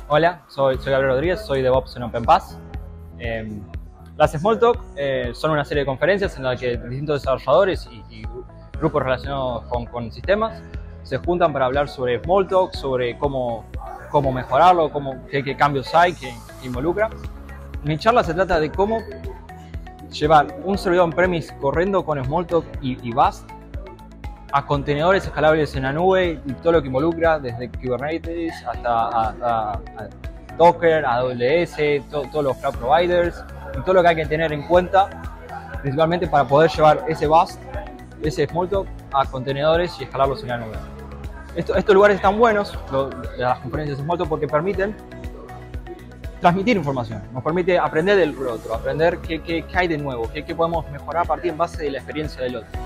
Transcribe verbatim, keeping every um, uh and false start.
Hola, soy, soy Gabriel Rodríguez, soy DevOps en OpenPass. Eh, las Smalltalk eh, son una serie de conferencias en las que distintos desarrolladores y, y grupos relacionados con, con sistemas se juntan para hablar sobre Smalltalk, sobre cómo, cómo mejorarlo, cómo, qué, qué cambios hay, qué, qué involucra. Mi charla se trata de cómo llevar un servidor on-premise corriendo con Smalltalk y, y Bash a contenedores escalables en la nube y todo lo que involucra, desde Kubernetes hasta a, a, a Docker, A W S, to, todos los cloud providers y todo lo que hay que tener en cuenta, principalmente para poder llevar ese Bash, ese Smalltalk a contenedores y escalarlos en la nube. Esto, estos lugares están buenos, lo, las conferencias de Smalltalk, porque permiten transmitir información, nos permite aprender del otro, aprender qué, qué, qué hay de nuevo, qué, qué podemos mejorar a partir en base de la experiencia del otro.